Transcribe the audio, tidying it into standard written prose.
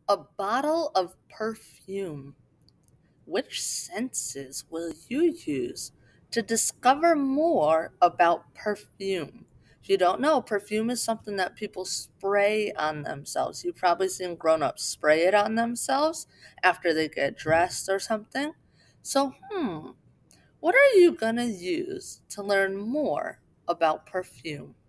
A bottle of perfume. Which senses will you use to discover more about perfume? If you don't know, perfume is something that people spray on themselves. You've probably seen grown-ups spray it on themselves after they get dressed or something. So, what are you gonna use to learn more about perfume?